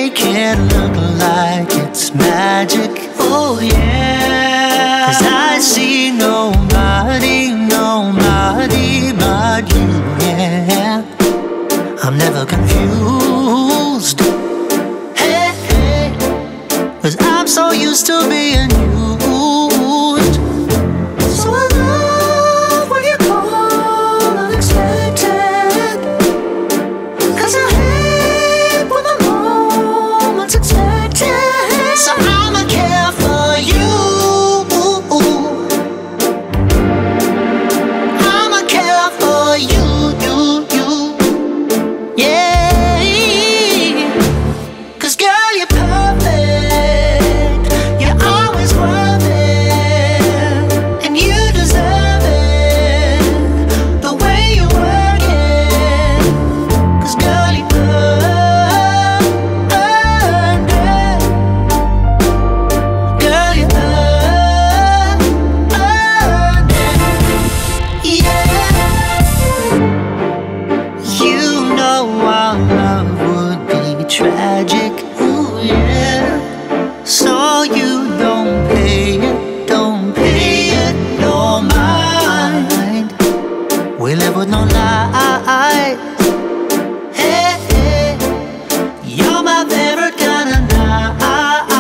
make it look like it's magic. Oh yeah, 'cause I see nobody but you, yeah. I'm never confused, hey, hey, 'cause I'm so used to being used. So I love when you call unexpected, 'cause I hate when the moment's expected. So I'ma care for you, I'ma care for you, yeah. 'Cause girl, you're perfect, you're always worth it, and you deserve it, the way you work it. 'Cause girl, you earned it, girl, you earned it, yeah. You know our love would be tragic, ooh yeah. So you don't pay it no mind. We live with no lies, hey, hey. You're my favorite kind of night.